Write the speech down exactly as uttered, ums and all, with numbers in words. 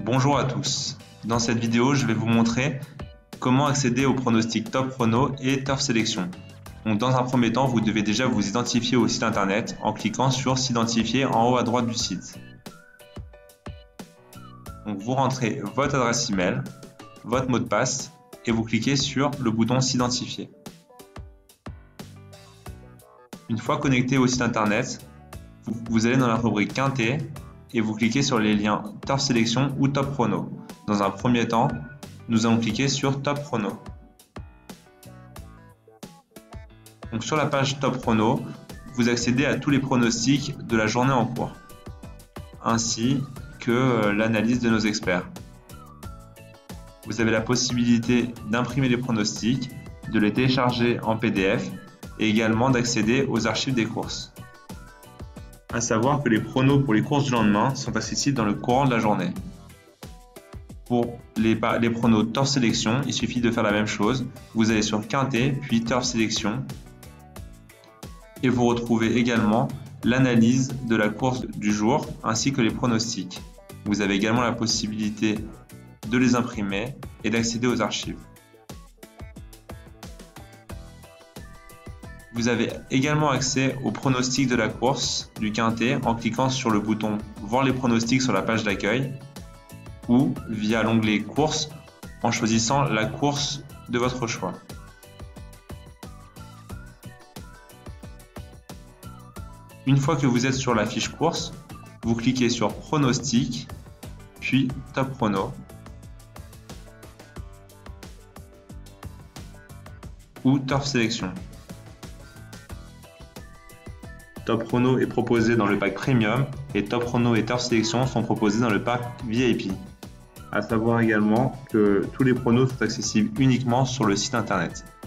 Bonjour à tous. Dans cette vidéo, je vais vous montrer comment accéder aux pronostics Top Prono et Turf Sélection. Donc, dans un premier temps, vous devez déjà vous identifier au site internet en cliquant sur S'identifier en haut à droite du site. Donc, vous rentrez votre adresse email, votre mot de passe et vous cliquez sur le bouton S'identifier. Une fois connecté au site internet, vous allez dans la rubrique Quintet et vous cliquez sur les liens Turf Sélection ou Top Prono. Dans un premier temps, nous allons cliquer sur Top Prono. Donc sur la page Top Prono, vous accédez à tous les pronostics de la journée en cours, ainsi que l'analyse de nos experts. Vous avez la possibilité d'imprimer les pronostics, de les télécharger en P D F et également d'accéder aux archives des courses. À savoir que les pronos pour les courses du lendemain sont accessibles dans le courant de la journée. Pour les, les pronos Turf Sélection, il suffit de faire la même chose. Vous allez sur Quintet, puis Turf Sélection, et vous retrouvez également l'analyse de la course du jour ainsi que les pronostics. Vous avez également la possibilité de les imprimer et d'accéder aux archives. Vous avez également accès aux pronostics de la course du Quintet en cliquant sur le bouton Voir les pronostics sur la page d'accueil ou via l'onglet Courses en choisissant la course de votre choix. Une fois que vous êtes sur la fiche course, vous cliquez sur Pronostics, puis Top Prono ou Turf Sélection. Top Prono est proposé dans le pack Premium et Top Prono et Turf Sélection sont proposés dans le pack V I P. À savoir également que tous les pronos sont accessibles uniquement sur le site internet.